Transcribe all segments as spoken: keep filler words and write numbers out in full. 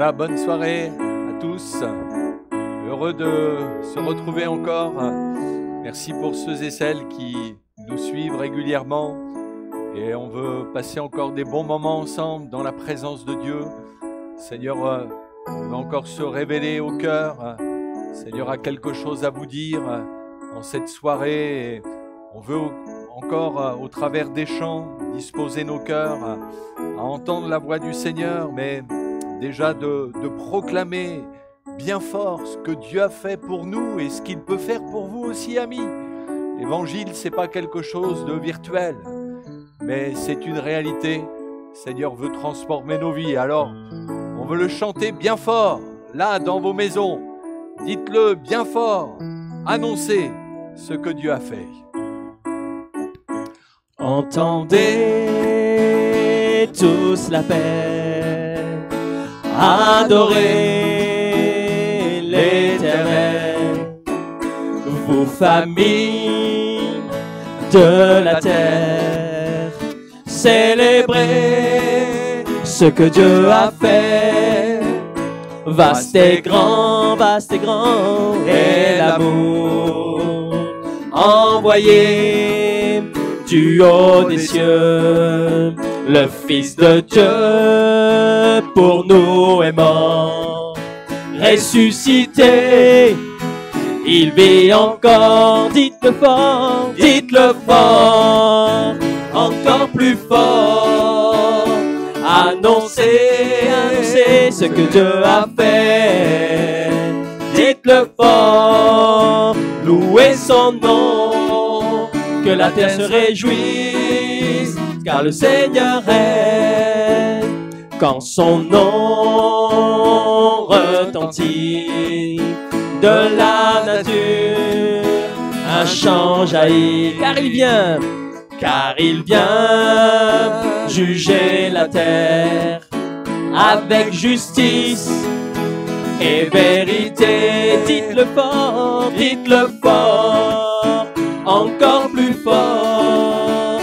Voilà, bonne soirée à tous. Heureux de se retrouver encore. Merci pour ceux et celles qui nous suivent régulièrement. Et on veut passer encore des bons moments ensemble dans la présence de Dieu. Seigneur euh, va encore se révéler au cœur. Seigneur a quelque chose à vous dire en cette soirée. Et on veut encore, au travers des chants, disposer nos cœurs à entendre la voix du Seigneur, mais déjà de, de proclamer bien fort ce que Dieu a fait pour nous et ce qu'il peut faire pour vous aussi, amis. L'évangile, c'est pas quelque chose de virtuel, mais c'est une réalité. Le Seigneur veut transformer nos vies. Alors, on veut le chanter bien fort, là, dans vos maisons. Dites-le bien fort. Annoncez ce que Dieu a fait. Entendez tous la paix, adorez l'Éternel, vous familles de la terre, célébrez ce que Dieu a fait. Vaste et grand, vaste et grand est l'amour envoyé du haut des cieux. Le Fils de Dieu pour nous est mort, ressuscité, il vit encore. Dites-le fort, dites-le fort, encore plus fort. Annoncez, annoncez ce que Dieu a fait. Dites-le fort, louez son nom, que la terre se réjouisse, car le Seigneur règne. Quand son nom retentit, de la nature un chant jaillit, car il vient, car il vient juger la terre avec justice et vérité. Dites-le fort, dites-le fort, encore plus fort.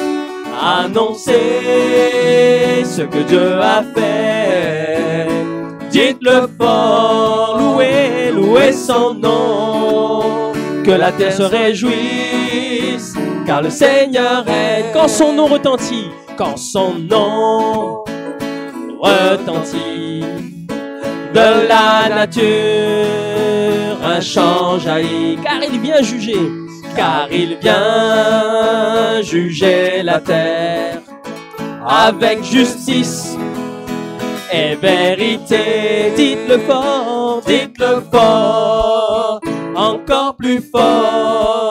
Annoncez ce que Dieu a fait. Dites-le fort, louez, louez son nom, que la terre se réjouisse, car le Seigneur règne. Quand son nom retentit, quand son nom retentit, de la nature un chant jaillit, car il vient juger, car il vient juger la terre avec justice et vérité. Dites-le fort, dites-le fort, encore plus fort.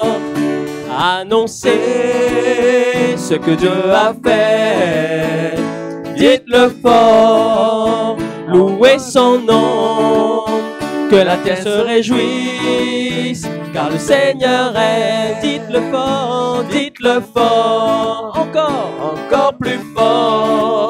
Annoncez ce que Dieu a fait. Dites-le fort, louez son nom, que la terre se réjouisse, car le Seigneur est. Dites-le fort, dites-le fort, encore, encore plus fort.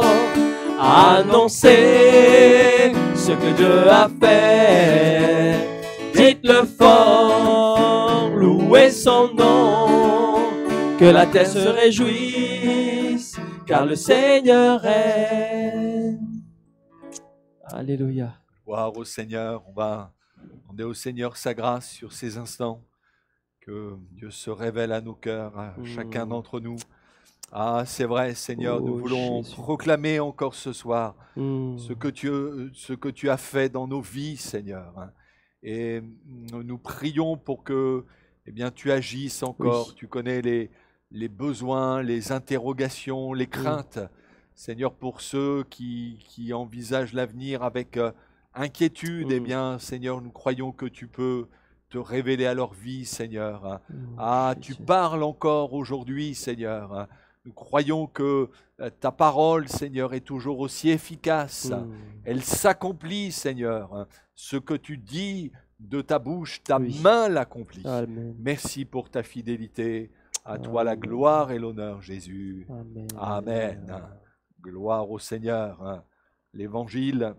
Annoncez ce que Dieu a fait. Dites-le fort, louez son nom, que la terre se réjouisse, car le Seigneur règne. Alléluia. Gloire au Seigneur. On va demander au Seigneur sa grâce sur ces instants. Que Dieu se révèle à nos cœurs, à mmh. chacun d'entre nous. Ah, c'est vrai, Seigneur, oh, nous voulons Jésus. proclamer encore ce soir mmh. ce, que tu, ce que tu as fait dans nos vies, Seigneur. Et nous prions pour que eh bien, tu agisses encore. Oui. Tu connais les, les besoins, les interrogations, les craintes. Mmh. Seigneur, pour ceux qui, qui envisagent l'avenir avec euh, inquiétude, mmh. eh bien, Seigneur, nous croyons que tu peux te révéler à leur vie, Seigneur. Mmh. Ah, tu parles encore aujourd'hui, Seigneur. Nous croyons que euh, ta parole, Seigneur, est toujours aussi efficace. Mmh. Elle s'accomplit, Seigneur. Ce que tu dis de ta bouche, ta oui. main l'accomplit. Amen. Merci pour ta fidélité. À Amen. Toi la gloire et l'honneur, Jésus. Amen. Amen. Amen. Gloire au Seigneur. L'évangile,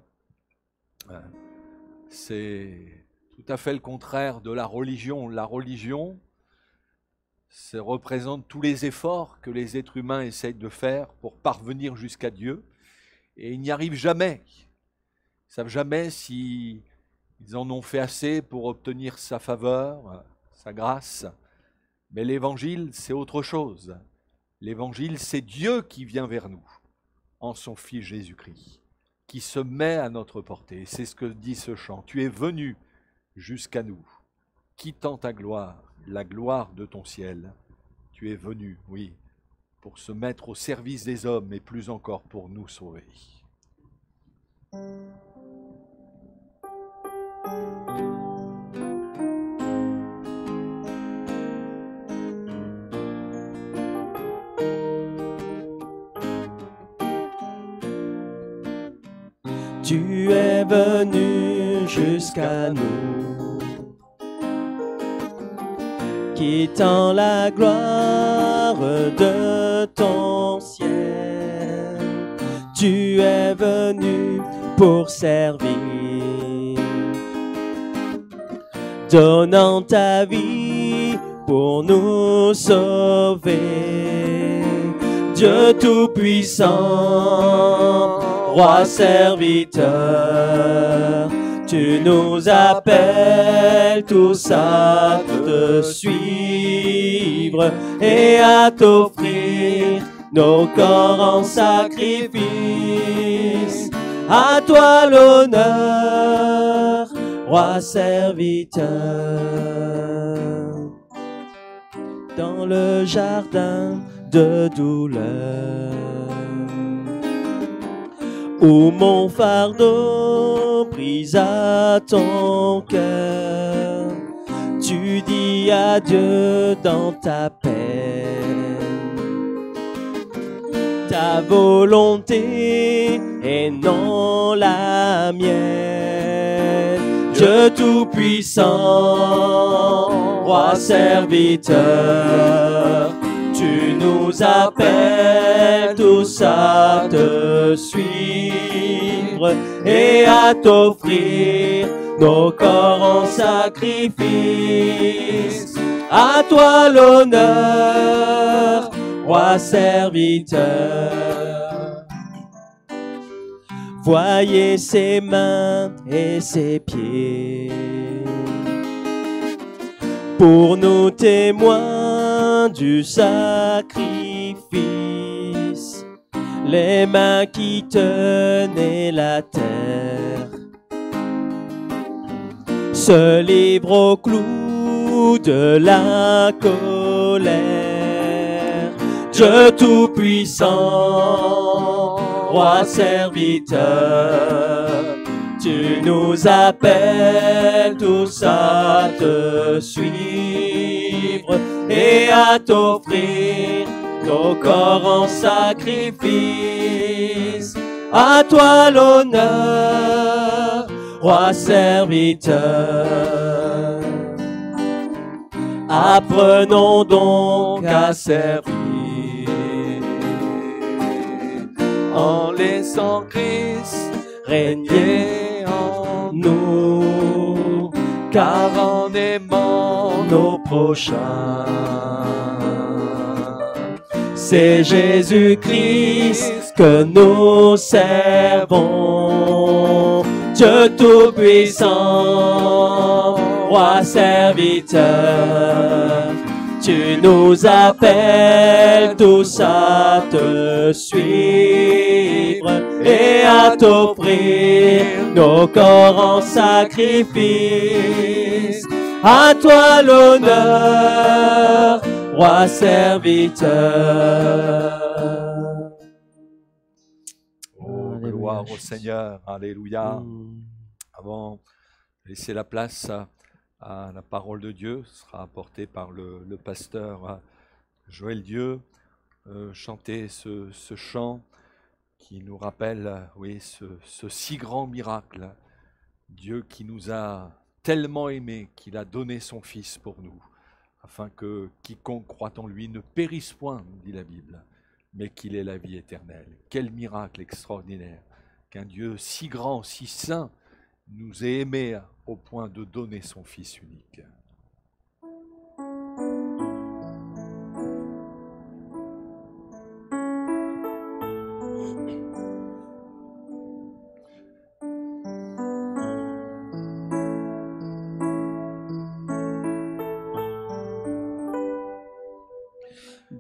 c'est tout à fait le contraire de la religion. La religion, ça représente tous les efforts que les êtres humains essayent de faire pour parvenir jusqu'à Dieu, et ils n'y arrivent jamais. Ils ne savent jamais si ils en ont fait assez pour obtenir sa faveur, sa grâce. Mais l'Évangile, c'est autre chose. L'Évangile, c'est Dieu qui vient vers nous, en son Fils Jésus-Christ, qui se met à notre portée. C'est ce que dit ce chant. Tu es venu jusqu'à nous, quittant ta gloire, la gloire de ton ciel. Tu es venu, oui, pour se mettre au service des hommes, et plus encore pour nous sauver. Tu es venu jusqu'à nous, quittant la gloire de ton ciel. Tu es venu pour servir, donnant ta vie pour nous sauver. Dieu Tout-Puissant, Roi serviteur, tu nous appelles tous à te suivre et à t'offrir nos corps en sacrifice. À toi l'honneur, Roi serviteur. Dans le jardin de douleur, où mon fardeau brise à ton cœur, tu dis adieu dans ta peine. Ta volonté et non la mienne. Dieu Tout-Puissant, Roi serviteur, tu nous appelles tous à te suivre et à t'offrir nos corps en sacrifice. À toi l'honneur, Roi serviteur. Voyez ses mains et ses pieds, pour nous témoins du sacrifice, les mains qui tenaient la terre se livrent au clou de la colère. Dieu Tout-Puissant, Roi serviteur, tu nous appelles tous à te suivre et à t'offrir nos corps en sacrifice. À toi l'honneur, Roi serviteur. Apprenons donc à servir en laissant Christ régner en nous, car en aimant nos prochains, c'est Jésus-Christ que nous servons. Dieu Tout-Puissant, Roi serviteur, tu nous appelles tous à te suivre et à t'offrir nos corps en sacrifice. À toi l'honneur, Roi serviteur. Oh, gloire au Seigneur, alléluia. Mm. Avant de laisser la place à, à la parole de Dieu, sera apportée par le, le pasteur Joël Dieu, euh, chanter ce, ce chant qui nous rappelle, oui, ce, ce si grand miracle. Dieu qui nous a tellement aimés qu'il a donné son Fils pour nous, afin que quiconque croit en lui ne périsse point, dit la Bible, mais qu'il ait la vie éternelle. Quel miracle extraordinaire qu'un Dieu si grand, si saint, nous ait aimés au point de donner son Fils unique.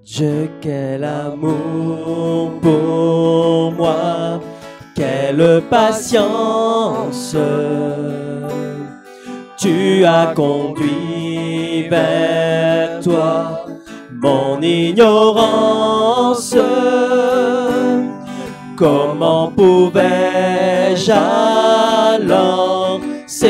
Dieu, quel amour pour moi, quelle patience. Tu as conduit vers toi mon ignorance. Comment pouvais-je alors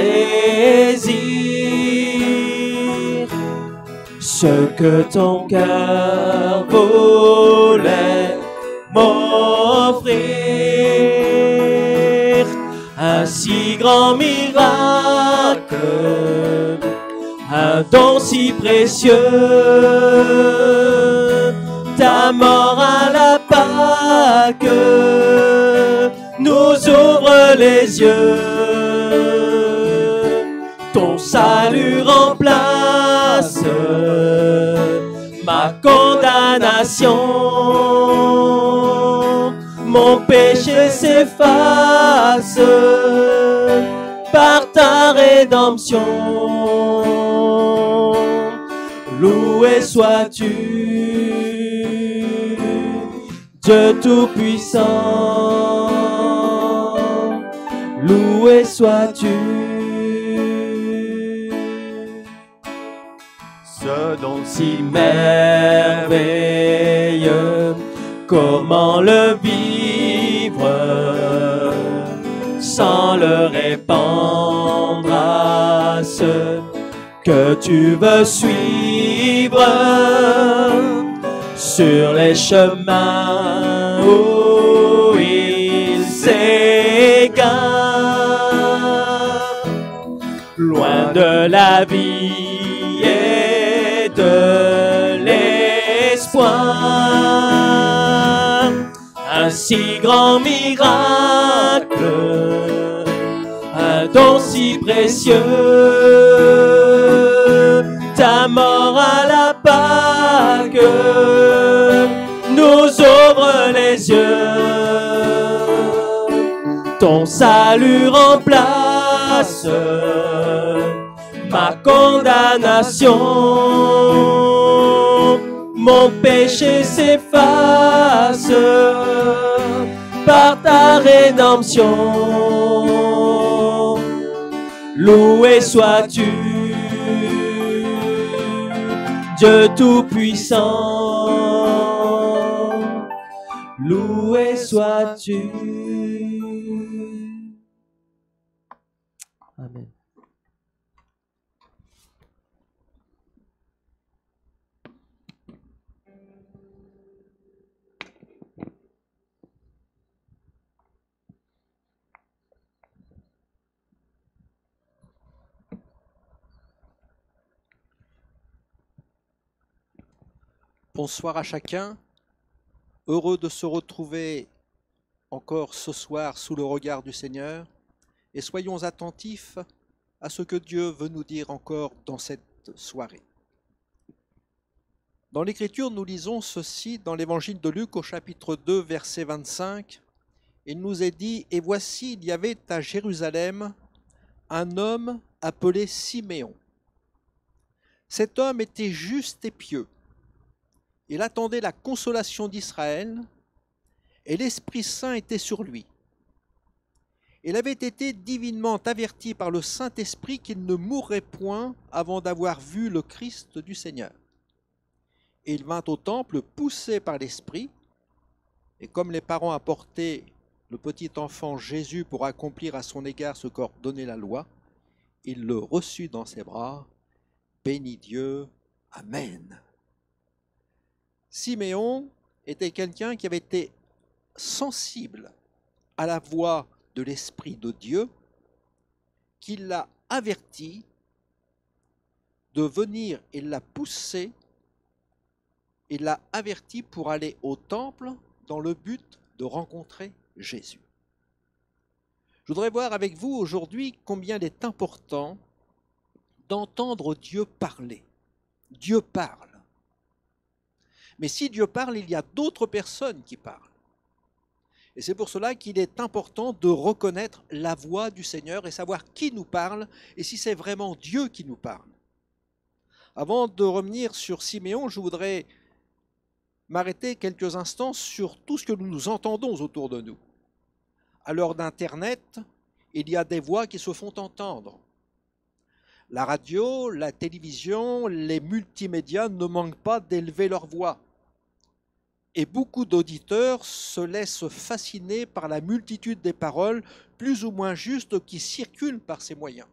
saisir ce que ton cœur voulait m'offrir? Un si grand miracle, un don si précieux, ta mort à la Pâque nous ouvre les yeux. Ton salut remplace ma condamnation, mon péché s'efface par ta rédemption. Loué sois-tu, Dieu Tout-Puissant. Loué sois-tu. Ce don Si merveilleux, comment le vivre sans le répandre à ceux que tu veux suivre sur les chemins où ils s'égarent, loin de la vie et de l'espoir. Un si grand miracle, un don si précieux, ta mort à la Pâque nous ouvre les yeux. Ton salut remplace ma condamnation, mon péché s'efface par ta rédemption. Loué sois-tu, Dieu Tout-Puissant. Loué sois-tu. Amen. Bonsoir à chacun, heureux de se retrouver encore ce soir sous le regard du Seigneur, et soyons attentifs à ce que Dieu veut nous dire encore dans cette soirée. Dans l'Écriture, nous lisons ceci dans l'Évangile de Luc au chapitre deux, verset vingt-cinq. Il nous est dit « Et voici, il y avait à Jérusalem un homme appelé Siméon. Cet homme était juste et pieux. Il attendait la consolation d'Israël, et l'Esprit Saint était sur lui. Il avait été divinement averti par le Saint-Esprit qu'il ne mourrait point avant d'avoir vu le Christ du Seigneur. Et il vint au temple poussé par l'Esprit, et comme les parents apportaient le petit enfant Jésus pour accomplir à son égard ce qu'ordonnait la loi, il le reçut dans ses bras, bénit Dieu, Amen. Siméon était quelqu'un qui avait été sensible à la voix de l'Esprit de Dieu, qui l'a averti de venir et l'a poussé, et l'a averti pour aller au temple dans le but de rencontrer Jésus. Je voudrais voir avec vous aujourd'hui combien il est important d'entendre Dieu parler. Dieu parle. Mais si Dieu parle, il y a d'autres personnes qui parlent. Et c'est pour cela qu'il est important de reconnaître la voix du Seigneur et savoir qui nous parle et si c'est vraiment Dieu qui nous parle. Avant de revenir sur Siméon, je voudrais m'arrêter quelques instants sur tout ce que nous entendons autour de nous. À l'heure d'Internet, il y a des voix qui se font entendre. La radio, la télévision, les multimédias ne manquent pas d'élever leur voix. Et beaucoup d'auditeurs se laissent fasciner par la multitude des paroles plus ou moins justes qui circulent par ces moyens.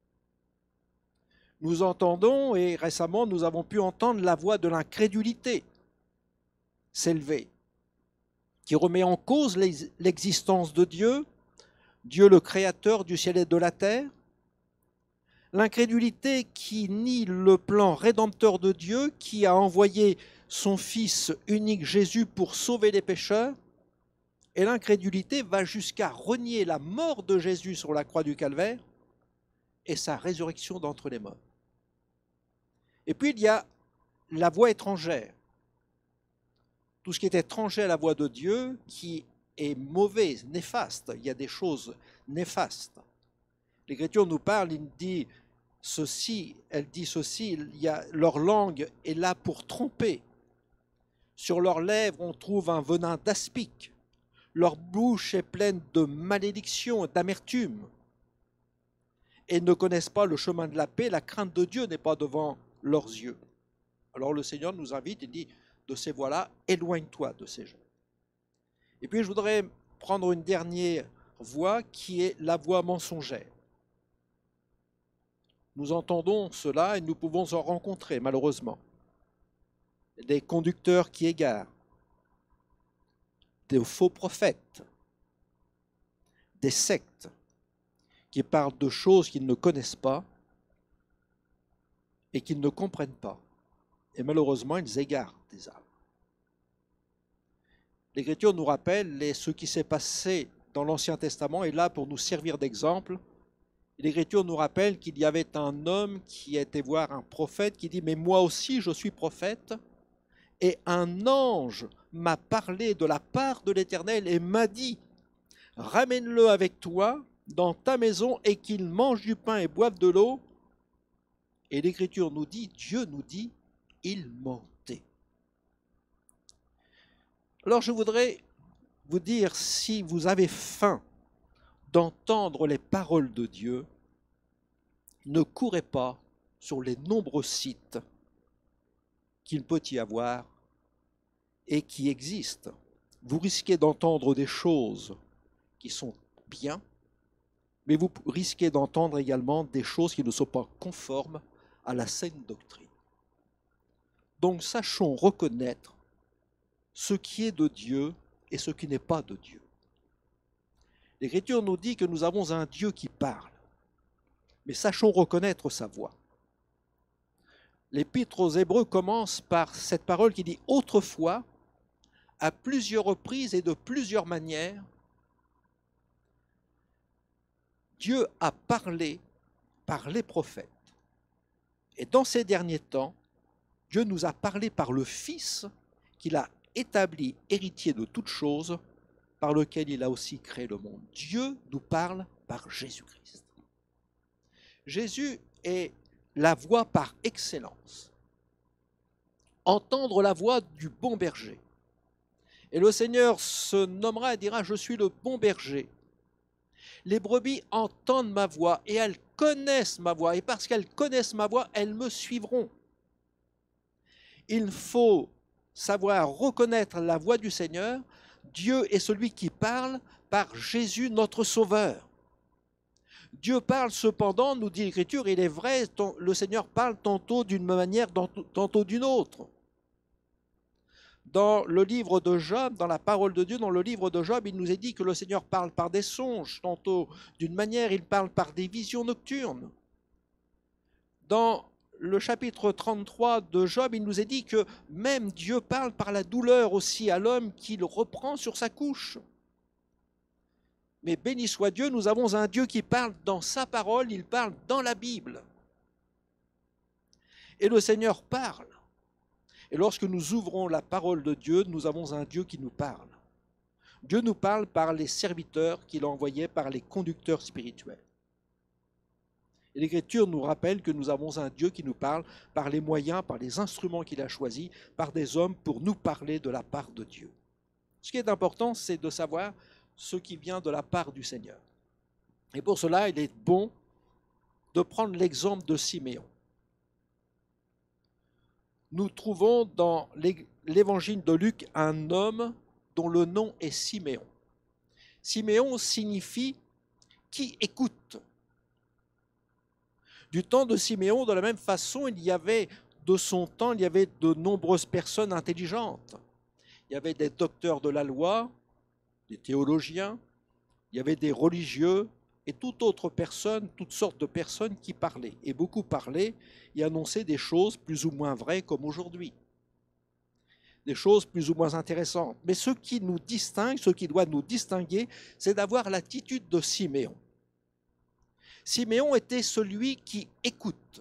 Nous entendons, et récemment nous avons pu entendre la voix de l'incrédulité s'élever, qui remet en cause l'existence de Dieu, Dieu le créateur du ciel et de la terre, l'incrédulité qui nie le plan rédempteur de Dieu, qui a envoyé son Fils unique Jésus pour sauver les pécheurs, et l'incrédulité va jusqu'à renier la mort de Jésus sur la croix du Calvaire et sa résurrection d'entre les morts. Et puis il y a la voix étrangère, tout ce qui est étranger à la voix de Dieu, qui est mauvais, néfaste. Il y a des choses néfastes. L'Écriture nous parle, il dit ceci, elle dit ceci, il y a, leur langue est là pour tromper. Sur leurs lèvres, on trouve un venin d'aspic. Leur bouche est pleine de malédiction, d'amertume. Et ne connaissent pas le chemin de la paix, la crainte de Dieu n'est pas devant leurs yeux. Alors le Seigneur nous invite, il dit, de ces voix-là, éloigne-toi de ces gens. Et puis je voudrais prendre une dernière voix qui est la voix mensongère. Nous entendons cela et nous pouvons en rencontrer, malheureusement. Des conducteurs qui égarent, des faux prophètes, des sectes qui parlent de choses qu'ils ne connaissent pas et qu'ils ne comprennent pas. Et malheureusement, ils égarent des âmes. L'Écriture nous rappelle et ce qui s'est passé dans l'Ancien Testament est là pour nous servir d'exemple. L'Écriture nous rappelle qu'il y avait un homme qui était voir un prophète qui dit « Mais moi aussi je suis prophète, et un ange m'a parlé de la part de l'Éternel et m'a dit « Ramène-le avec toi dans ta maison et qu'il mange du pain et boive de l'eau. » Et l'Écriture nous dit, Dieu nous dit, il mentait. Alors je voudrais vous dire, si vous avez faim d'entendre les paroles de Dieu, ne courez pas sur les nombreux sites qu'il peut y avoir et qui existent. Vous risquez d'entendre des choses qui sont bien, mais vous risquez d'entendre également des choses qui ne sont pas conformes à la saine doctrine. Donc sachons reconnaître ce qui est de Dieu et ce qui n'est pas de Dieu. L'Écriture nous dit que nous avons un Dieu qui parle, mais sachons reconnaître sa voix. L'Épître aux Hébreux commence par cette parole qui dit « Autrefois, à plusieurs reprises et de plusieurs manières, Dieu a parlé par les prophètes. Et dans ces derniers temps, Dieu nous a parlé par le Fils qu'il a établi héritier de toutes choses, par lequel il a aussi créé le monde. » Dieu nous parle par Jésus-Christ. Jésus est la voix par excellence. Entendre la voix du bon berger. Et le Seigneur se nommera et dira « Je suis le bon berger. Les brebis entendent ma voix et elles connaissent ma voix. Et parce qu'elles connaissent ma voix, elles me suivront. » Il faut savoir reconnaître la voix du Seigneur. Dieu est celui qui parle par Jésus notre Sauveur. Dieu parle cependant, nous dit l'Écriture, il est vrai, le Seigneur parle tantôt d'une manière, tantôt d'une autre. Dans le livre de Job, dans la parole de Dieu, dans le livre de Job, il nous est dit que le Seigneur parle par des songes, tantôt d'une manière, il parle par des visions nocturnes. Dans le chapitre trente-trois de Job, il nous est dit que même Dieu parle par la douleur aussi à l'homme qu'il reprend sur sa couche. Mais béni soit Dieu, nous avons un Dieu qui parle dans sa parole, il parle dans la Bible. Et le Seigneur parle. Et lorsque nous ouvrons la parole de Dieu, nous avons un Dieu qui nous parle. Dieu nous parle par les serviteurs qu'il a envoyés, par les conducteurs spirituels. Et l'Écriture nous rappelle que nous avons un Dieu qui nous parle par les moyens, par les instruments qu'il a choisis, par des hommes pour nous parler de la part de Dieu. Ce qui est important, c'est de savoir ce qui vient de la part du Seigneur. Et pour cela, il est bon de prendre l'exemple de Siméon. Nous trouvons dans l'évangile de Luc un homme dont le nom est Siméon. Siméon signifie « qui écoute ». Du temps de Siméon, de la même façon, il y avait, de son temps, il y avait de nombreuses personnes intelligentes. Il y avait des docteurs de la loi, des théologiens, il y avait des religieux et toute autre personne, toutes sortes de personnes qui parlaient. Et beaucoup parlaient et annonçaient des choses plus ou moins vraies comme aujourd'hui. Des choses plus ou moins intéressantes. Mais ce qui nous distingue, ce qui doit nous distinguer, c'est d'avoir l'attitude de Siméon. Siméon était celui qui écoute.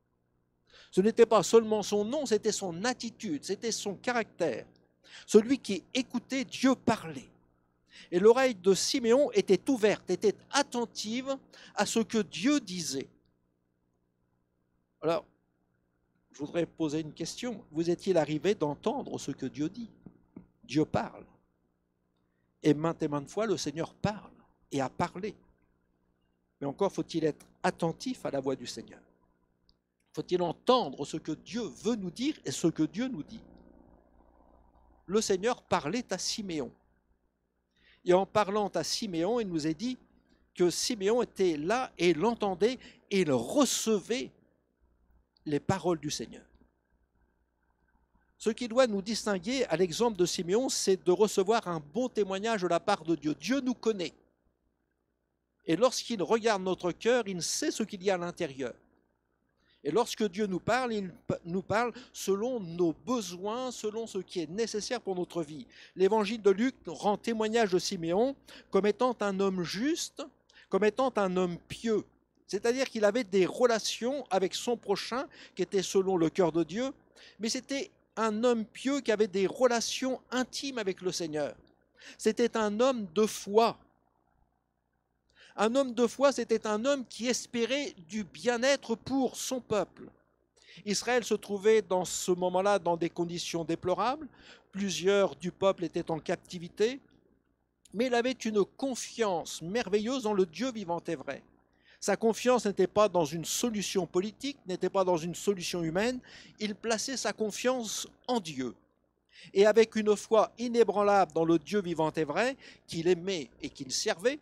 Ce n'était pas seulement son nom, c'était son attitude, c'était son caractère. Celui qui écoutait Dieu parler. Et l'oreille de Siméon était ouverte, était attentive à ce que Dieu disait. Alors, je voudrais poser une question. Vous est-il arrivé d'entendre ce que Dieu dit? Dieu parle. Et maintes et maintes fois, le Seigneur parle et a parlé. Mais encore faut-il être attentif à la voix du Seigneur. Faut-il entendre ce que Dieu veut nous dire et ce que Dieu nous dit. Le Seigneur parlait à Siméon. Et en parlant à Siméon, il nous est dit que Siméon était là et il l'entendait et il recevait les paroles du Seigneur. Ce qui doit nous distinguer à l'exemple de Siméon, c'est de recevoir un bon témoignage de la part de Dieu. Dieu nous connaît. Et lorsqu'il regarde notre cœur, il sait ce qu'il y a à l'intérieur. Et lorsque Dieu nous parle, il nous parle selon nos besoins, selon ce qui est nécessaire pour notre vie. L'évangile de Luc rend témoignage de Siméon comme étant un homme juste, comme étant un homme pieux. C'est-à-dire qu'il avait des relations avec son prochain qui étaient selon le cœur de Dieu, mais c'était un homme pieux qui avait des relations intimes avec le Seigneur. C'était un homme de foi. Un homme de foi, c'était un homme qui espérait du bien-être pour son peuple. Israël se trouvait dans ce moment-là dans des conditions déplorables. Plusieurs du peuple étaient en captivité, mais il avait une confiance merveilleuse en le Dieu vivant et vrai. Sa confiance n'était pas dans une solution politique, n'était pas dans une solution humaine, il plaçait sa confiance en Dieu. Et avec une foi inébranlable dans le Dieu vivant et vrai, qu'il aimait et qu'il servait,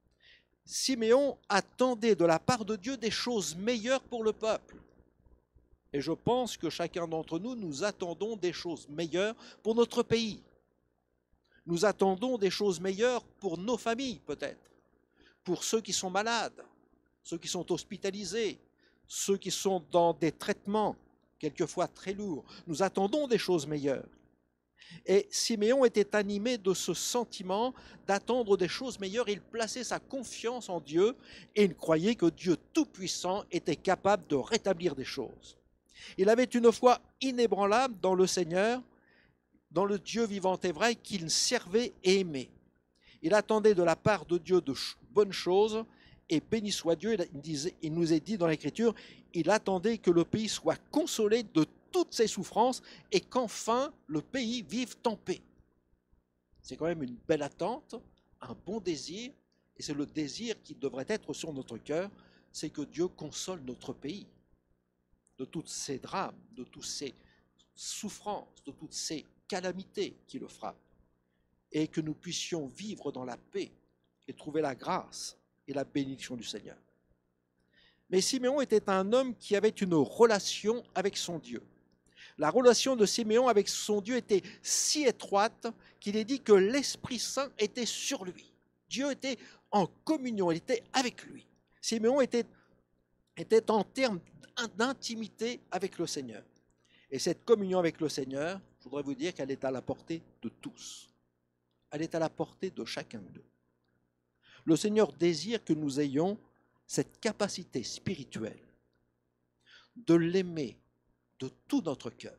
Siméon attendait de la part de Dieu des choses meilleures pour le peuple. Et je pense que chacun d'entre nous, nous attendons des choses meilleures pour notre pays. Nous attendons des choses meilleures pour nos familles, peut-être, pour ceux qui sont malades, ceux qui sont hospitalisés, ceux qui sont dans des traitements, quelquefois très lourds. Nous attendons des choses meilleures. Et Siméon était animé de ce sentiment d'attendre des choses meilleures. Il plaçait sa confiance en Dieu et il croyait que Dieu Tout-Puissant était capable de rétablir des choses. Il avait une foi inébranlable dans le Seigneur, dans le Dieu vivant et vrai qu'il servait et aimait. Il attendait de la part de Dieu de bonnes choses et béni soit Dieu. Il, disait, il nous est dit dans l'Écriture, il attendait que le pays soit consolé de toutes ses souffrances et qu'enfin le pays vive en paix. C'est quand même une belle attente, un bon désir, et c'est le désir qui devrait être sur notre cœur, c'est que Dieu console notre pays de toutes ces drames, de toutes ces souffrances, de toutes ces calamités qui le frappent, et que nous puissions vivre dans la paix et trouver la grâce et la bénédiction du Seigneur. Mais Siméon était un homme qui avait une relation avec son Dieu. La relation de Siméon avec son Dieu était si étroite qu'il est dit que l'Esprit Saint était sur lui. Dieu était en communion, il était avec lui. Siméon était, était en termes d'intimité avec le Seigneur. Et cette communion avec le Seigneur, je voudrais vous dire qu'elle est à la portée de tous. Elle est à la portée de chacun d'eux. Le Seigneur désire que nous ayons cette capacité spirituelle de l'aimer de tout notre cœur,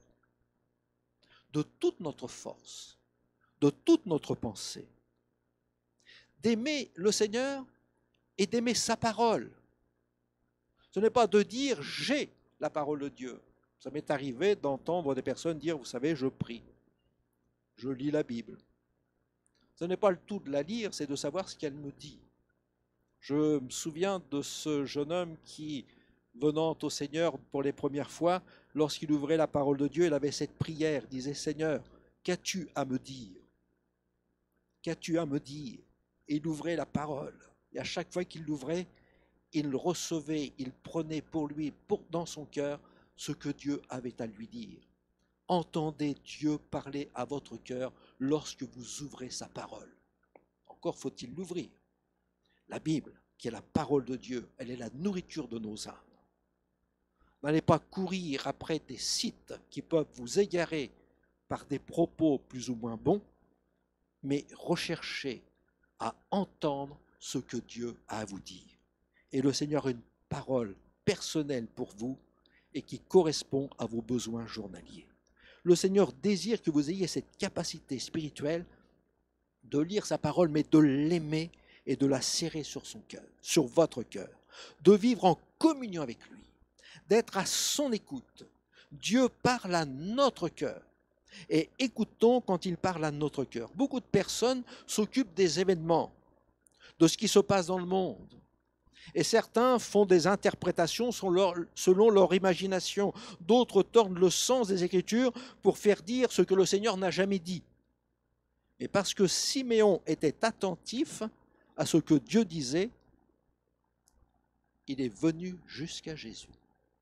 de toute notre force, de toute notre pensée, d'aimer le Seigneur et d'aimer sa parole, Ce n'est pas de dire « j'ai la parole de Dieu ». Ça m'est arrivé d'entendre des personnes dire « vous savez, je prie, je lis la Bible ». Ce n'est pas le tout de la lire, c'est de savoir ce qu'elle me dit. Je me souviens de ce jeune homme qui, venant au Seigneur pour les premières fois, lorsqu'il ouvrait la parole de Dieu, il avait cette prière, il disait « Seigneur, qu'as-tu à me dire ? Qu'as-tu à me dire ?» Et il ouvrait la parole. Et à chaque fois qu'il l'ouvrait, il recevait, il prenait pour lui, pour, dans son cœur, ce que Dieu avait à lui dire. Entendez Dieu parler à votre cœur lorsque vous ouvrez sa parole. Encore faut-il l'ouvrir. La Bible, qui est la parole de Dieu, elle est la nourriture de nos âmes. N'allez pas courir après des sites qui peuvent vous égarer par des propos plus ou moins bons, mais recherchez à entendre ce que Dieu a à vous dire. Et le Seigneur a une parole personnelle pour vous et qui correspond à vos besoins journaliers. Le Seigneur désire que vous ayez cette capacité spirituelle de lire sa parole, mais de l'aimer et de la serrer sur son cœur, sur votre cœur, de vivre en communion avec lui, d'être à son écoute. Dieu parle à notre cœur et écoutons quand il parle à notre cœur. Beaucoup de personnes s'occupent des événements, de ce qui se passe dans le monde. Et certains font des interprétations selon leur, selon leur imagination. D'autres tordent le sens des Écritures pour faire dire ce que le Seigneur n'a jamais dit. Et parce que Siméon était attentif à ce que Dieu disait, il est venu jusqu'à Jésus.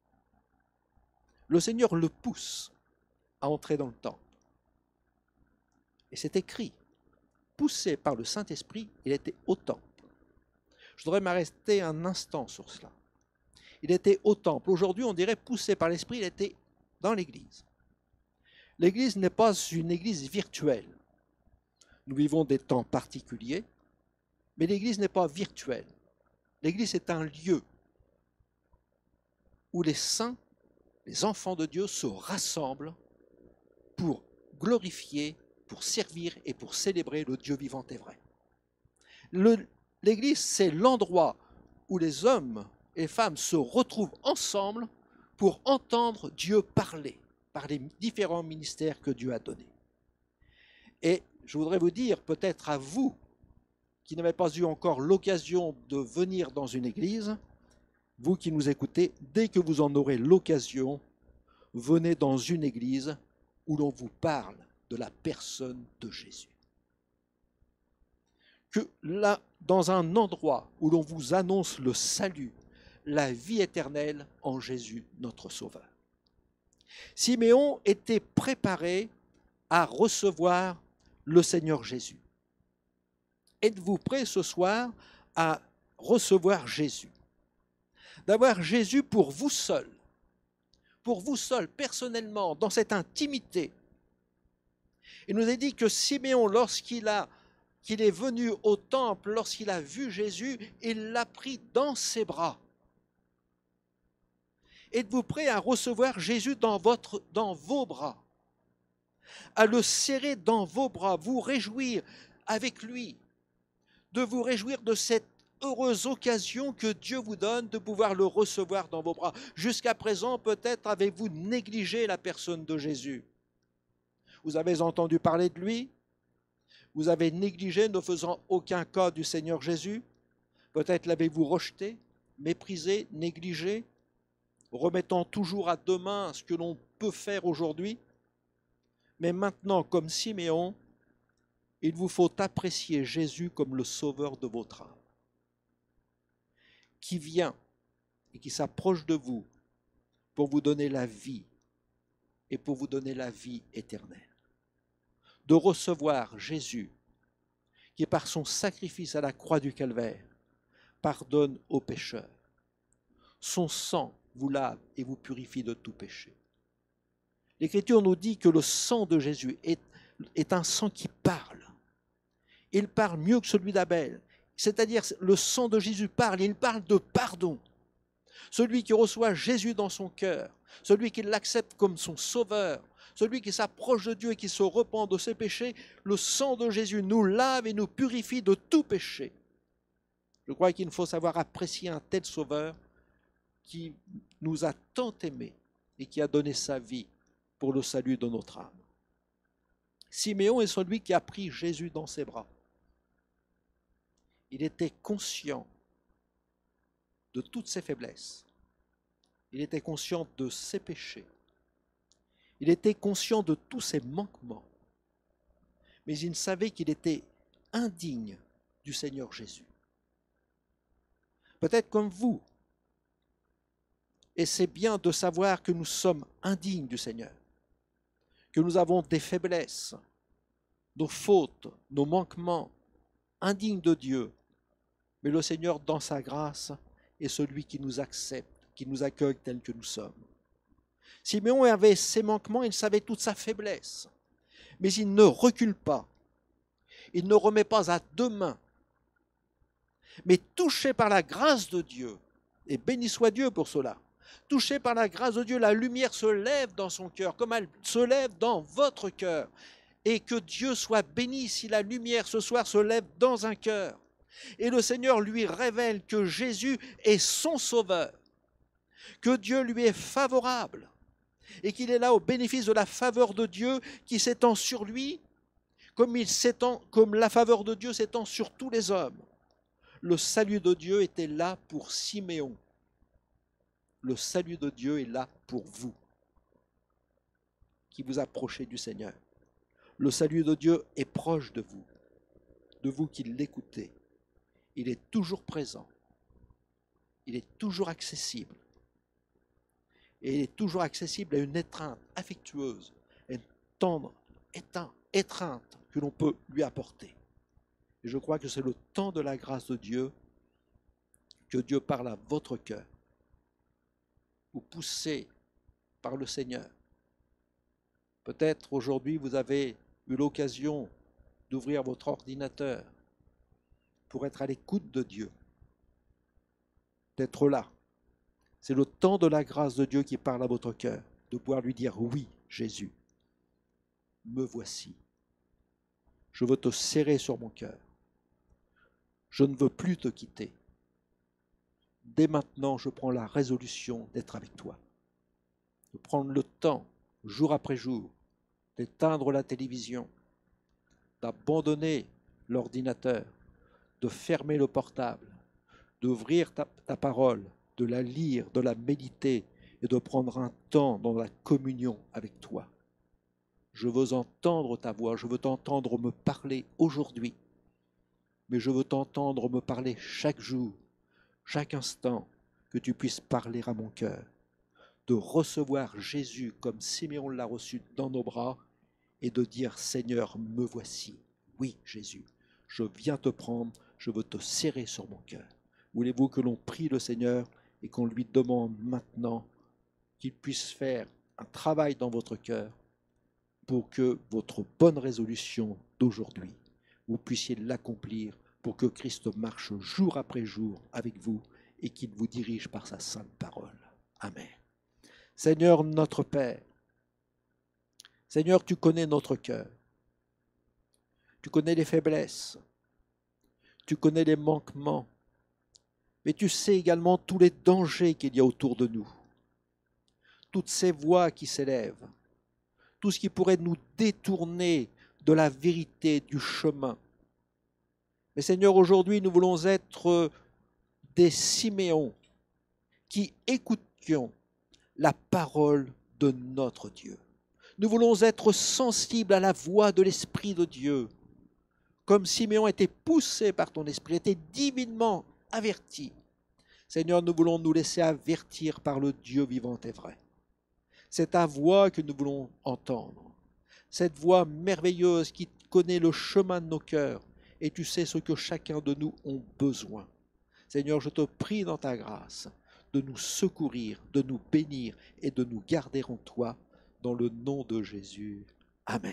Le Seigneur le pousse à entrer dans le temple. Et c'est écrit, poussé par le Saint-Esprit, il était au temple. Je voudrais m'arrêter un instant sur cela. Il était au temple. Aujourd'hui, on dirait poussé par l'Esprit, il était dans l'Église. L'Église n'est pas une Église virtuelle. Nous vivons des temps particuliers, mais l'Église n'est pas virtuelle. L'Église est un lieu où les saints, les enfants de Dieu se rassemblent pour glorifier, pour servir et pour célébrer le Dieu vivant et vrai. Le, L'Église, c'est l'endroit où les hommes et les femmes se retrouvent ensemble pour entendre Dieu parler par les différents ministères que Dieu a donnés. Et je voudrais vous dire, peut-être à vous, qui n'avez pas eu encore l'occasion de venir dans une église, vous qui nous écoutez, dès que vous en aurez l'occasion, venez dans une église où l'on vous parle de la personne de Jésus. Que là, dans un endroit où l'on vous annonce le salut, la vie éternelle en Jésus, notre Sauveur. Siméon était préparé à recevoir le Seigneur Jésus. Êtes-vous prêts ce soir à recevoir Jésus? D'avoir Jésus pour vous seul, pour vous seul, personnellement, dans cette intimité. Il nous est dit que Siméon, lorsqu'il a, qu'il est venu au temple, lorsqu'il a vu Jésus, il l'a pris dans ses bras. Êtes-vous prêts à recevoir Jésus dans, votre, dans vos bras, à le serrer dans vos bras, vous réjouir avec lui, de vous réjouir de cette heureuse occasion que Dieu vous donne de pouvoir le recevoir dans vos bras. Jusqu'à présent, peut-être avez-vous négligé la personne de Jésus. Vous avez entendu parler de lui, vous avez négligé, ne faisant aucun cas du Seigneur Jésus. Peut-être l'avez-vous rejeté, méprisé, négligé, remettant toujours à demain ce que l'on peut faire aujourd'hui. Mais maintenant, comme Siméon, il vous faut apprécier Jésus comme le sauveur de votre âme, qui vient et qui s'approche de vous pour vous donner la vie et pour vous donner la vie éternelle. De recevoir Jésus, qui par son sacrifice à la croix du Calvaire, pardonne aux pécheurs. Son sang vous lave et vous purifie de tout péché. L'Écriture nous dit que le sang de Jésus est, est un sang qui parle. Il parle mieux que celui d'Abel. C'est-à-dire, le sang de Jésus parle, il parle de pardon. Celui qui reçoit Jésus dans son cœur, celui qui l'accepte comme son sauveur, celui qui s'approche de Dieu et qui se repent de ses péchés, le sang de Jésus nous lave et nous purifie de tout péché. Je crois qu'il faut savoir apprécier un tel sauveur qui nous a tant aimés et qui a donné sa vie pour le salut de notre âme. Siméon est celui qui a pris Jésus dans ses bras. Il était conscient de toutes ses faiblesses. Il était conscient de ses péchés. Il était conscient de tous ses manquements. Mais il savait qu'il était indigne du Seigneur Jésus. Peut-être comme vous. Et c'est bien de savoir que nous sommes indignes du Seigneur, que nous avons des faiblesses, nos fautes, nos manquements, indignes de Dieu. Mais le Seigneur, dans sa grâce, est celui qui nous accepte, qui nous accueille tels que nous sommes. Siméon avait ses manquements, il savait toute sa faiblesse, mais il ne recule pas, il ne remet pas à deux mains, mais touché par la grâce de Dieu, et béni soit Dieu pour cela, touché par la grâce de Dieu, la lumière se lève dans son cœur, comme elle se lève dans votre cœur, et que Dieu soit béni si la lumière ce soir se lève dans un cœur, et le Seigneur lui révèle que Jésus est son sauveur, que Dieu lui est favorable, et qu'il est là au bénéfice de la faveur de Dieu qui s'étend sur lui, comme, il s'étend, comme la faveur de Dieu s'étend sur tous les hommes. Le salut de Dieu était là pour Siméon. Le salut de Dieu est là pour vous, qui vous approchez du Seigneur. Le salut de Dieu est proche de vous, de vous qui l'écoutez. Il est toujours présent. Il est toujours accessible. Et il est toujours accessible à une étreinte affectueuse, à une tendre éteinte, étreinte que l'on peut lui apporter. Et je crois que c'est le temps de la grâce de Dieu, que Dieu parle à votre cœur, vous poussez par le Seigneur. Peut-être aujourd'hui vous avez eu l'occasion d'ouvrir votre ordinateur pour être à l'écoute de Dieu, d'être là. C'est le temps de la grâce de Dieu qui parle à votre cœur, de pouvoir lui dire « Oui, Jésus, me voici. Je veux te serrer sur mon cœur. Je ne veux plus te quitter. Dès maintenant, je prends la résolution d'être avec toi, de prendre le temps, jour après jour, d'éteindre la télévision, d'abandonner l'ordinateur, de fermer le portable, d'ouvrir ta, ta parole, de la lire, de la méditer et de prendre un temps dans la communion avec toi. Je veux entendre ta voix, je veux t'entendre me parler aujourd'hui, mais je veux t'entendre me parler chaque jour, chaque instant, que tu puisses parler à mon cœur, de recevoir Jésus comme Siméon l'a reçu dans nos bras et de dire « Seigneur, me voici. Oui, Jésus, je viens te prendre, je veux te serrer sur mon cœur. » Voulez-vous que l'on prie le Seigneur et qu'on lui demande maintenant qu'il puisse faire un travail dans votre cœur pour que votre bonne résolution d'aujourd'hui, vous puissiez l'accomplir pour que Christ marche jour après jour avec vous et qu'il vous dirige par sa sainte parole. Amen. Seigneur notre Père, Seigneur, tu connais notre cœur, tu connais les faiblesses, tu connais les manquements, mais tu sais également tous les dangers qu'il y a autour de nous, toutes ces voix qui s'élèvent, tout ce qui pourrait nous détourner de la vérité, du chemin. Mais Seigneur, aujourd'hui, nous voulons être des Siméons qui écoutions la parole de notre Dieu. Nous voulons être sensibles à la voix de l'Esprit de Dieu, comme Siméon était poussé par ton Esprit, était divinement averti. Seigneur, nous voulons nous laisser avertir par le Dieu vivant et vrai. C'est ta voix que nous voulons entendre, cette voix merveilleuse qui connaît le chemin de nos cœurs, et tu sais ce que chacun de nous a besoin. Seigneur, je te prie dans ta grâce de nous secourir, de nous bénir et de nous garder en toi, dans le nom de Jésus. Amen.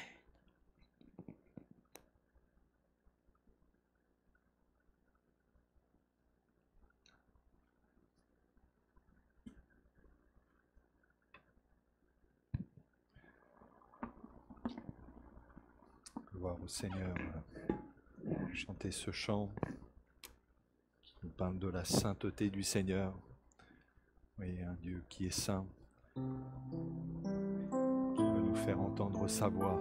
Gloire au Seigneur. Chanter ce chant qui nous parle de la sainteté du Seigneur. Oui, un Dieu qui est saint, qui veut nous faire entendre sa voix.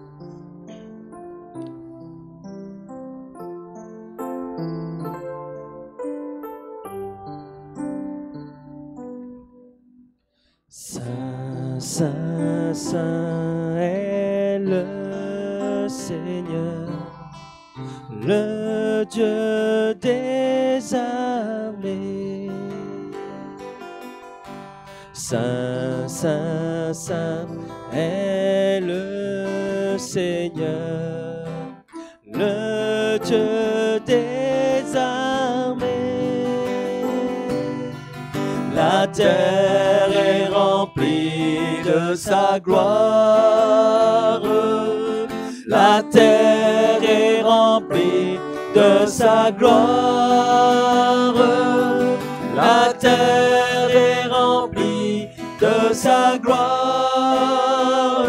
Saint, Saint, Saint est le Seigneur, le Dieu des armées. Saint, Saint, Saint est le Seigneur, le Dieu des armées. La terre est remplie de sa gloire. La terre est remplie de sa gloire. La terre est remplie de sa gloire.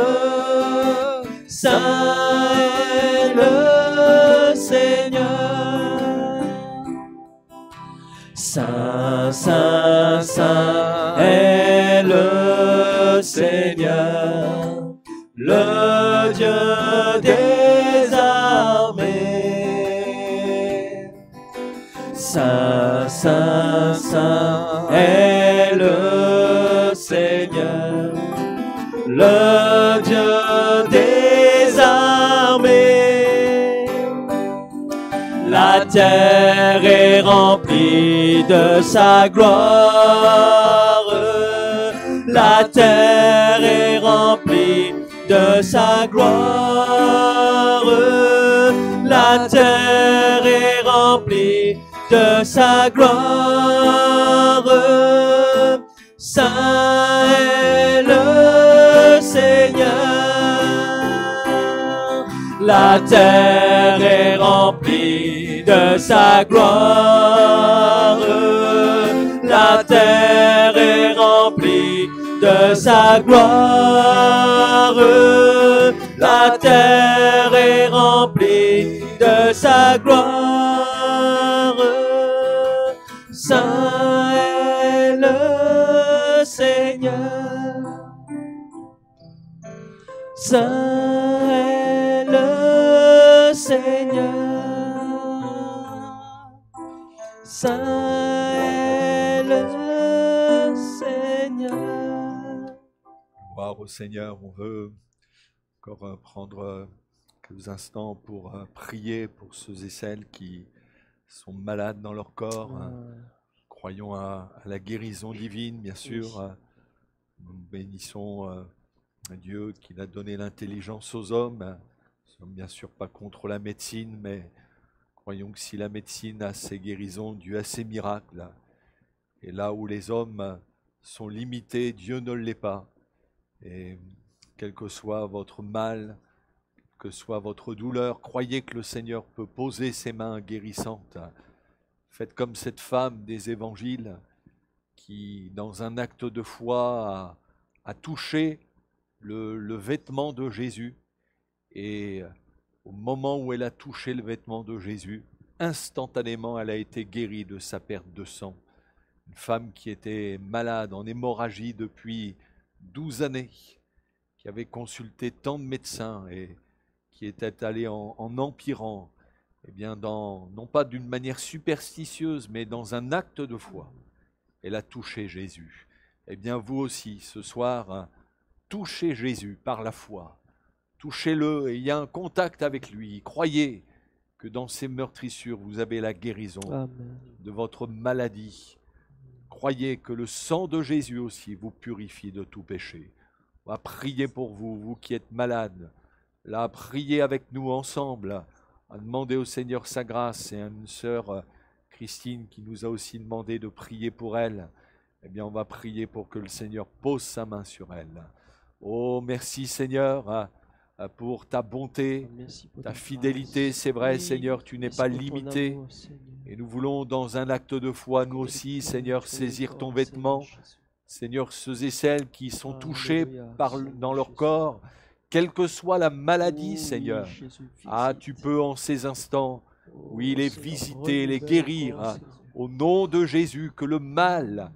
Saint est le Seigneur. Saint, Saint, Saint est le Seigneur, le Dieu des armées. Saint, Saint, Saint est le Seigneur, le Dieu des armées. La terre est remplie de sa gloire. La terre est remplie de sa gloire. La terre est remplie de sa gloire. Saint est le Seigneur. La terre est remplie de sa gloire. La terre est remplie de sa gloire. La terre est remplie de sa gloire. Saint est le Seigneur. Saint est le Seigneur. Saint est le Seigneur. Gloire au Seigneur, on veut encore prendre quelques instants pour prier pour ceux et celles qui sont malades dans leur corps. Ouais. Croyons à, à la guérison divine, bien sûr. Nous bénissons euh, Dieu qui a donné l'intelligence aux hommes. Nous ne sommes bien sûr pas contre la médecine, mais croyons que si la médecine a ses guérisons, Dieu a ses miracles. Et là où les hommes sont limités, Dieu ne l'est pas. Et quel que soit votre mal, que soit votre douleur, croyez que le Seigneur peut poser ses mains guérissantes. Faites comme cette femme des évangiles qui, dans un acte de foi, a, a touché le, le vêtement de Jésus. Et au moment où elle a touché le vêtement de Jésus, instantanément, elle a été guérie de sa perte de sang. Une femme qui était malade, en hémorragie depuis douze années, qui avait consulté tant de médecins et qui était allée en, en empirant, eh bien dans, non pas d'une manière superstitieuse, mais dans un acte de foi. Elle a touché Jésus. Eh bien vous aussi, ce soir, hein, touchez Jésus par la foi. Touchez-le et il y a un contact avec lui. Croyez que dans ces meurtrissures, vous avez la guérison Amen. De votre maladie. Croyez que le sang de Jésus aussi vous purifie de tout péché. On va prier pour vous, vous qui êtes malades. Là, priez avec nous ensemble, à demander au Seigneur sa grâce. Et une sœur, Christine, qui nous a aussi demandé de prier pour elle. Eh bien, on va prier pour que le Seigneur pose sa main sur elle. Oh, merci Seigneur pour ta bonté, pour ta fidélité. C'est vrai, oui, Seigneur, tu n'es pas limité. Amour, et nous voulons, dans un acte de foi, nous aussi, Seigneur, saisir ton vêtement. Seigneur, ceux et celles qui sont touchés par, dans leur corps, quelle que soit la maladie, Seigneur, ah, tu peux en ces instants, oui, les visiter, les guérir, au nom de Jésus, que le mal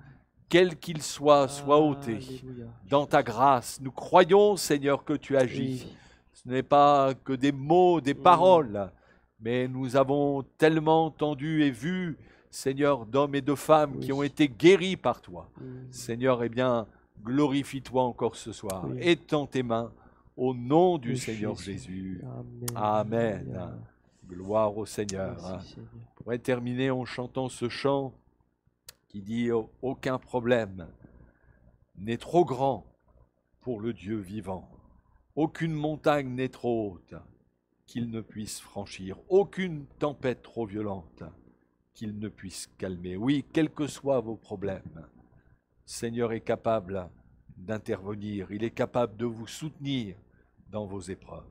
quel qu'il soit, soit ôté. Alléluia. Dans ta grâce, nous croyons, Seigneur, que tu agis. Oui. Ce n'est pas que des mots, des Mm. paroles, mais nous avons tellement entendu et vu, Seigneur, d'hommes et de femmes Oui. qui ont été guéris par toi. Mm. Seigneur, eh bien, glorifie-toi encore ce soir. Oui. Étends tes mains au nom du De Seigneur Jésus. Jésus. Amen. Amen. Alléluia. Gloire au Seigneur. Merci, Seigneur. On pourrait terminer en chantant ce chant qui dit « Aucun problème n'est trop grand pour le Dieu vivant. Aucune montagne n'est trop haute qu'il ne puisse franchir. Aucune tempête trop violente qu'il ne puisse calmer. » Oui, quels que soient vos problèmes, Seigneur est capable d'intervenir. Il est capable de vous soutenir dans vos épreuves.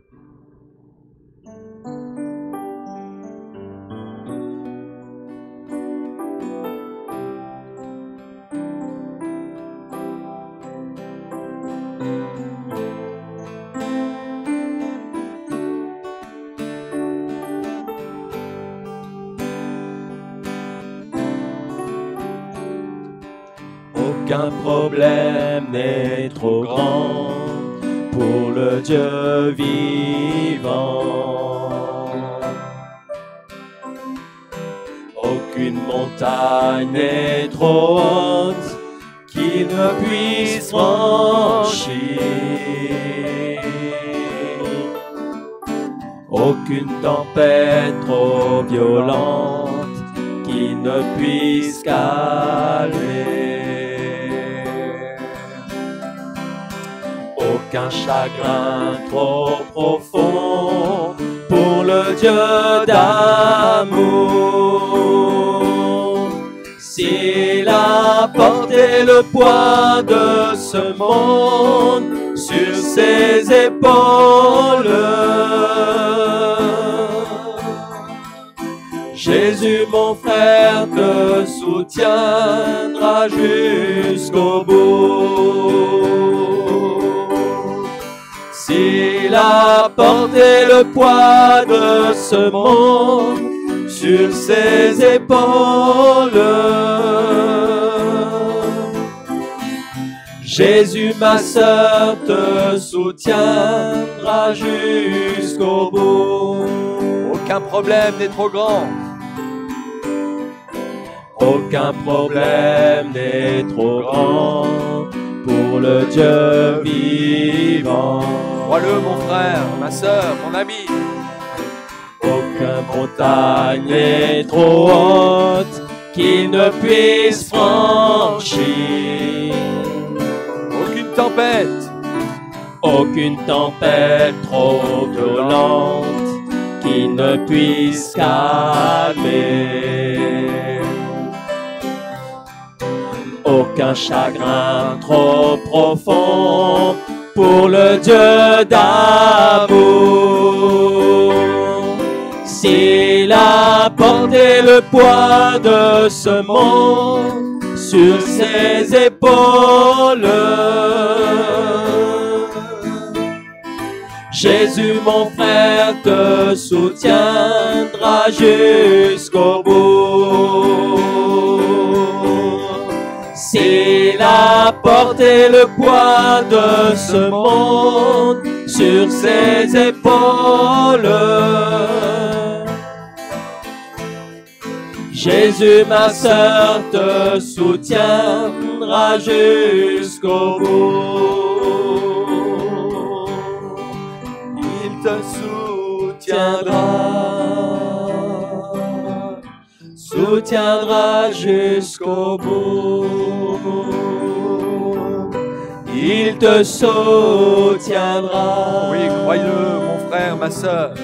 Aucun problème n'est trop grand pour le Dieu vivant. Aucune montagne n'est trop haute qui ne puisse franchir. Aucune tempête trop violente qui ne puisse calmer. Aucun chagrin trop profond pour le Dieu d'amour. S'il a porté le poids de ce monde sur ses épaules, Jésus, mon frère, te soutiendra jusqu'au bout. S'il a porté le poids de ce monde sur ses épaules, Jésus, ma sœur, te soutiendra jusqu'au bout. Aucun problème n'est trop grand. Aucun problème n'est trop grand pour le Dieu vivant. Crois-le, mon frère, ma sœur, mon ami. Aucune montagne n'est trop haute qu'il ne puisse franchir. Aucune tempête, Aucune tempête trop violente qui ne puisse calmer. Aucun chagrin trop profond pour le Dieu d'amour. S'il a porté le poids de ce monde sur ses épaules, Jésus, mon frère, te soutiendra jusqu'au bout. S'il a porté le poids de ce monde sur ses épaules, Jésus, ma sœur, te soutiendra jusqu'au bout. il te soutiendra, soutiendra jusqu'au bout. Il te soutiendra. Oui, croyez-le, mon frère, ma sœur.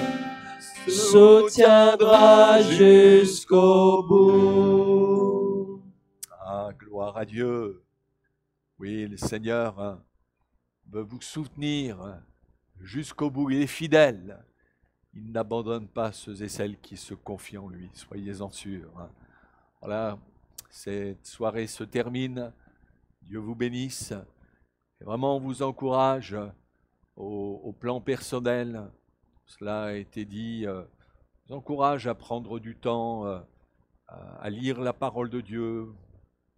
Soutiendra jusqu'au bout. Ah, gloire à Dieu. Oui, le Seigneur hein, veut vous soutenir hein, jusqu'au bout. Il est fidèle. Il n'abandonne pas ceux et celles qui se confient en lui. Soyez-en sûrs. Hein. Voilà, cette soirée se termine. Dieu vous bénisse. Et vraiment, on vous encourage au, au plan personnel. Cela a été dit. Euh, je vous encourage à prendre du temps, euh, à, à lire la parole de Dieu,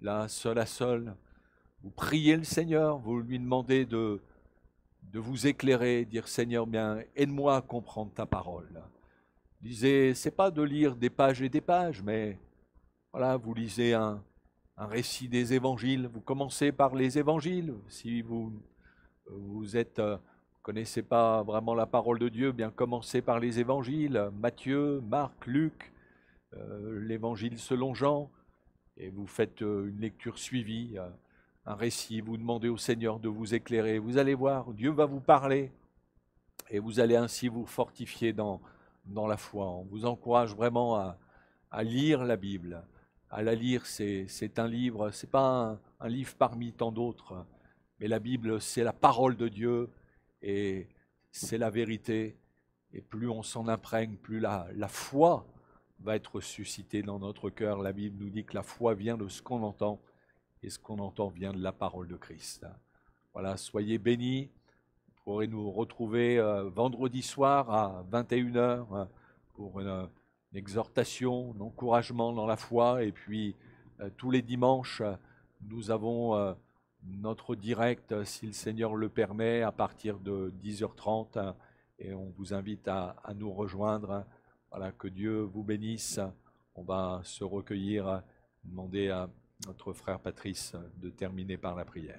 là, seul à seul, vous priez le Seigneur, vous lui demandez de, de vous éclairer, dire Seigneur, bien, aide-moi à comprendre ta parole. Lisez, c'est pas de lire des pages et des pages, mais voilà, vous lisez un, un récit des évangiles, vous commencez par les évangiles. Si vous vous êtes, euh, connaissez pas vraiment la parole de Dieu, bien commencez par les évangiles, Matthieu, Marc, Luc, euh, l'évangile selon Jean, et vous faites euh, une lecture suivie, euh, un récit, vous demandez au Seigneur de vous éclairer. Vous allez voir, Dieu va vous parler, et vous allez ainsi vous fortifier dans, dans la foi. On vous encourage vraiment à, à lire la Bible. À la lire, c'est, c'est un livre, c'est pas un, un livre parmi tant d'autres, mais la Bible, c'est la parole de Dieu, et c'est la vérité. Et plus on s'en imprègne, plus la, la foi va être suscitée dans notre cœur. La Bible nous dit que la foi vient de ce qu'on entend, et ce qu'on entend vient de la parole de Christ. Voilà, soyez bénis. Vous pourrez nous retrouver euh, vendredi soir à vingt et une heures hein, pour une, une exhortation, un encouragement dans la foi. Et puis, euh, tous les dimanches, nous avons euh, notre direct, si le Seigneur le permet, à partir de dix heures trente. Hein, et on vous invite à, à nous rejoindre. Voilà, que Dieu vous bénisse. On va se recueillir, demander à notre frère Patrice de terminer par la prière.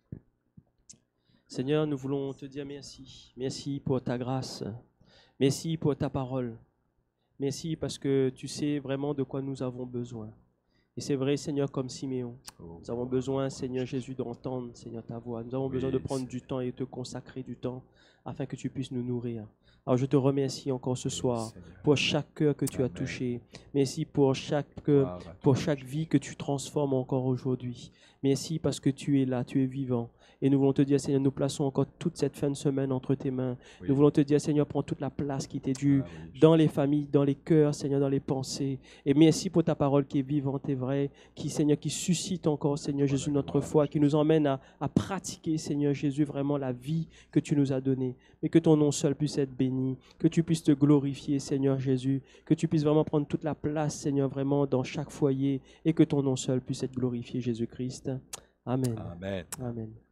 Seigneur, nous voulons te dire merci. Merci pour ta grâce. Merci pour ta parole. Merci parce que tu sais vraiment de quoi nous avons besoin. Et c'est vrai, Seigneur, comme Siméon. Oh, nous avons besoin, Seigneur Jésus, d'entendre, Seigneur, ta voix. Nous avons oui, besoin de prendre Seigneur. du temps et te consacrer du temps afin que tu puisses nous nourrir. Alors je te remercie encore ce Oui, soir Seigneur. pour chaque cœur que tu Amen. as touché. Merci pour chaque, cœur, Gloire à pour toi, chaque vie que tu transformes encore aujourd'hui. Merci parce que tu es là, tu es vivant. Et nous voulons te dire, Seigneur, nous plaçons encore toute cette fin de semaine entre tes mains. Oui. Nous voulons te dire, Seigneur, prends toute la place qui t'est due Ah oui, dans les familles, dans les cœurs, Seigneur, dans les pensées. Et merci pour ta parole qui est vivante et vraie, qui, Seigneur, qui suscite encore, Seigneur Jésus, notre foi, qui nous emmène à, à pratiquer, Seigneur Jésus, vraiment la vie que tu nous as donnée. Mais que ton nom seul puisse être béni, que tu puisses te glorifier, Seigneur Jésus, que tu puisses vraiment prendre toute la place, Seigneur, vraiment dans chaque foyer, et que ton nom seul puisse être glorifié, Jésus-Christ. Amen. Amen. Amen.